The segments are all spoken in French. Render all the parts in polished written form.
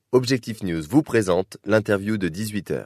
Objectif News vous présente l'interview de 18h.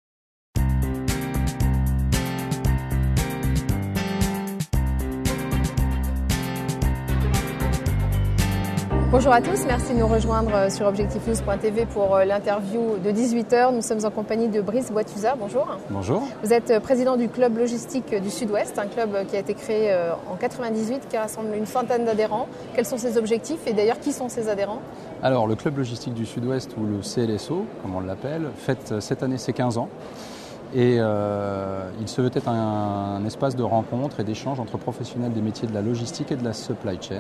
Bonjour à tous, merci de nous rejoindre sur objectifnews.tv pour l'interview de 18h. Nous sommes en compagnie de Brice Boituza. Bonjour. Bonjour. Vous êtes président du club logistique du Sud-Ouest, un club qui a été créé en 1998, qui rassemble une vingtaine d'adhérents. Quels sont ses objectifs et d'ailleurs qui sont ses adhérents ? Alors le club logistique du Sud-Ouest, ou le CLSO, comme on l'appelle, fête cette année ses 15 ans. Et il se veut être un espace de rencontre et d'échange entre professionnels des métiers de la logistique et de la supply chain.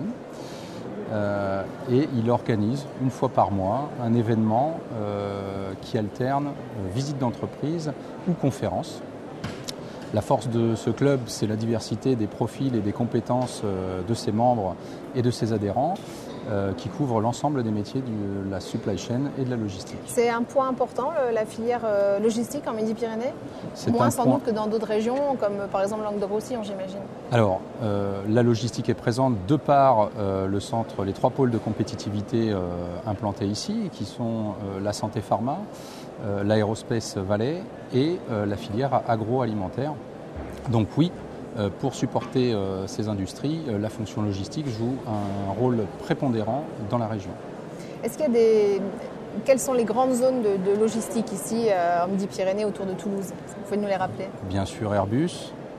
Et il organise une fois par mois un événement qui alterne visite d'entreprise ou conférence. La force de ce club, c'est la diversité des profils et des compétences de ses membres et de ses adhérents qui couvrent l'ensemble des métiers de la supply chain et de la logistique. C'est un point important, la filière logistique en Midi-Pyrénées ? Moins sans doute que dans d'autres régions, comme par exemple Languedoc-Roussillon, j'imagine. Alors, la logistique est présente de par le centre, les 3 pôles de compétitivité implantés ici, qui sont la santé pharma, l'aérospace Valais et la filière agroalimentaire. Donc oui, pour supporter ces industries, la fonction logistique joue un rôle prépondérant dans la région. Est-ce qu'il y a Quelles sont les grandes zones de logistique ici en Midi-Pyrénées autour de Toulouse ? Vous pouvez nous les rappeler ? Bien sûr Airbus,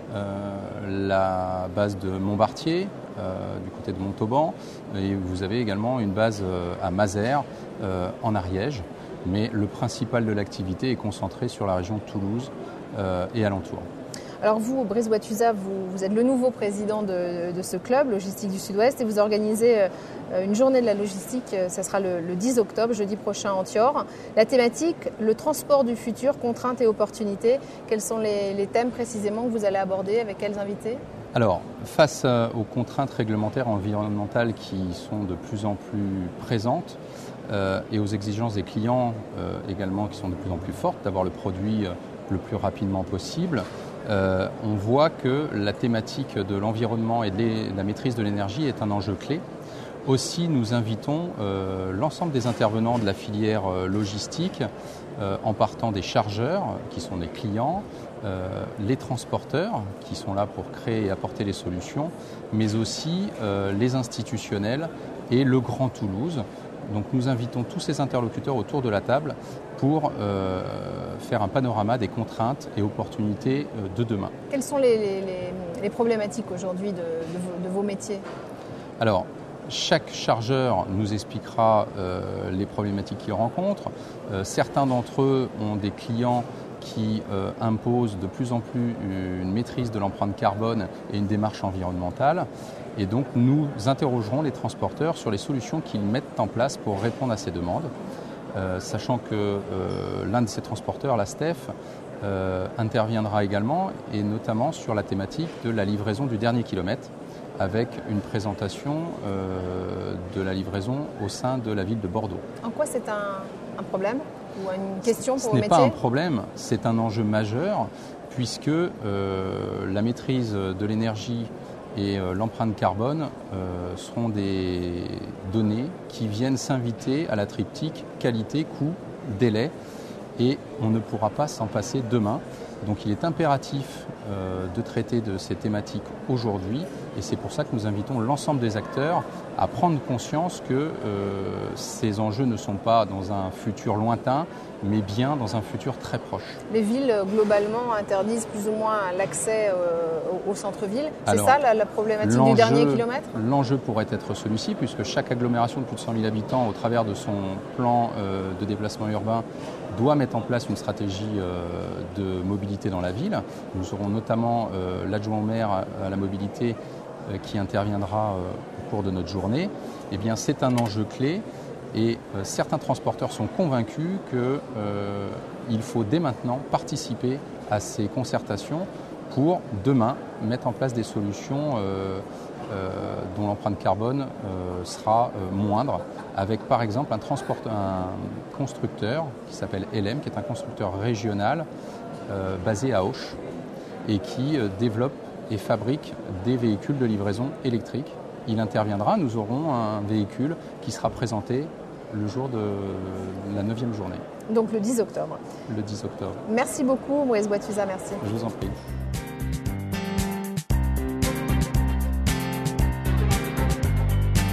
la base de Montbartier, du côté de Montauban, et vous avez également une base à Mazères, en Ariège, mais le principal de l'activité est concentré sur la région de Toulouse et alentours. Alors vous, Brice Boituza, vous êtes le nouveau président de ce club logistique du Sud-Ouest et vous organisez une journée de la logistique, ça sera le 10 octobre, jeudi prochain à Antior. La thématique, le transport du futur, contraintes et opportunités. Quels sont les thèmes précisément que vous allez aborder, avec quels invités ? Alors, face aux contraintes réglementaires environnementales qui sont de plus en plus présentes et aux exigences des clients également qui sont de plus en plus fortes, d'avoir le produit le plus rapidement possible, on voit que la thématique de l'environnement et de la maîtrise de l'énergie est un enjeu clé. Aussi, nous invitons l'ensemble des intervenants de la filière logistique, en partant des chargeurs, qui sont des clients, les transporteurs, qui sont là pour créer et apporter les solutions, mais aussi les institutionnels et le Grand Toulouse. Donc nous invitons tous ces interlocuteurs autour de la table pour faire un panorama des contraintes et opportunités de demain. Quelles sont les problématiques aujourd'hui de vos métiers ? Alors, chaque chargeur nous expliquera les problématiques qu'il rencontre. Certains d'entre eux ont des clients qui imposent de plus en plus une maîtrise de l'empreinte carbone et une démarche environnementale. Et donc nous interrogerons les transporteurs sur les solutions qu'ils mettent en place pour répondre à ces demandes, sachant que l'un de ces transporteurs, la STEF, interviendra également, et notamment sur la thématique de la livraison du dernier kilomètre, avec une présentation de la livraison au sein de la ville de Bordeaux. En quoi c'est un problème ou une question pour vos métiers ? Ce n'est pas un problème, c'est un enjeu majeur, puisque la maîtrise de l'énergie et l'empreinte carbone seront des données qui viennent s'inviter à la triptyque qualité, coût, délai, et on ne pourra pas s'en passer demain. Donc il est impératif de traiter de ces thématiques aujourd'hui, et c'est pour ça que nous invitons l'ensemble des acteurs à prendre conscience que ces enjeux ne sont pas dans un futur lointain, mais bien dans un futur très proche. Les villes, globalement, interdisent plus ou moins l'accès au centre-ville. C'est ça la problématique du dernier kilomètre ? L'enjeu pourrait être celui-ci, puisque chaque agglomération de plus de 100 000 habitants, au travers de son plan de déplacement urbain, doit mettre en place une stratégie de mobilité dans la ville. Nous aurons notamment l'adjoint au maire à la mobilité qui interviendra au cours de notre journée. Eh bien, c'est un enjeu clé. Et certains transporteurs sont convaincus qu'il faut dès maintenant participer à ces concertations pour demain mettre en place des solutions dont l'empreinte carbone sera moindre, avec par exemple un constructeur qui s'appelle LM, qui est un constructeur régional basé à Auch et qui développe et fabrique des véhicules de livraison électrique. Il interviendra, nous aurons un véhicule qui sera présenté le jour de la 9e journée. Donc le 10 octobre. Le 10 octobre. Merci beaucoup, Brice Boituza, merci. Je vous en prie.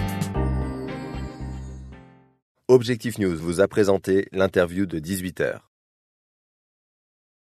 Objectif News vous a présenté l'interview de 18h.